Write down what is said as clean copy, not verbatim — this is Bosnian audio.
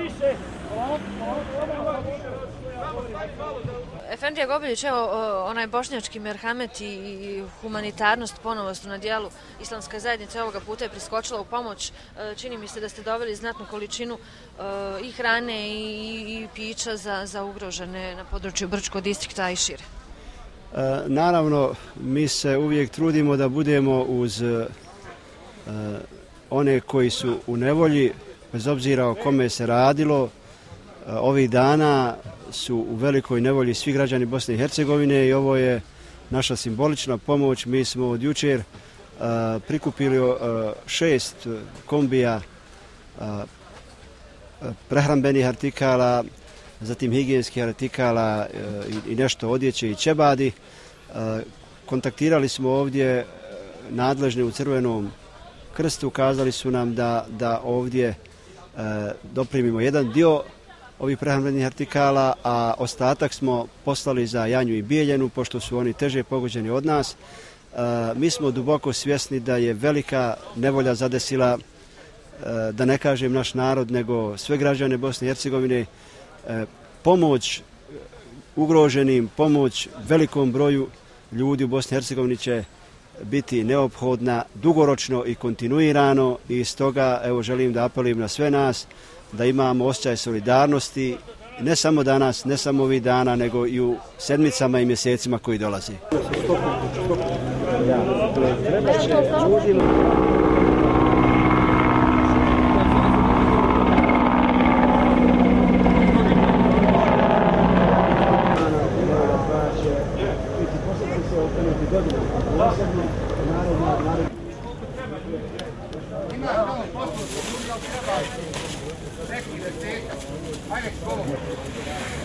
Efendija Gobeljić, evo onaj bošnjački merhamet i humanitarnost ponovo su na dijelu. Islamska zajednica ovoga puta je priskočila u pomoć. Čini mi se da ste doveli znatnu količinu i hrane i pića za ugrožene na području Brčkog distrikta i šire. Naravno, mi se uvijek trudimo da budemo uz one koji su u nevolji, bez obzira o kome se radilo. Ovih dana su u velikoj nevolji svi građani Bosne i Hercegovine i ovo je naša simbolična pomoć. Mi smo od jučer prikupili 6 kombija prehrambenih artikala, zatim higijenskih artikala i nešto odjeće i ćebadi. Kontaktirali smo ovdje nadležne u Crvenom krstu, kazali su nam da ovdje doprimimo jedan dio ovih prehrambenih artikala, a ostatak smo poslali za Janju i Bijeljenu, pošto su oni teže pogođeni od nas. Mi smo duboko svjesni da je velika nevolja zadesila, da ne kažem naš narod, nego sve građane Bosne i Hercegovine. Pomoć ugroženim, pomoć velikom broju ljudi u Bosni i Hercegovini će biti neophodna dugoročno i kontinuirano i stoga evo želim da apelujem na sve nas da imamo osjećaj solidarnosti ne samo danas, ne samo ovih dana, nego i u sedmicama i mjesecima koji dolaze.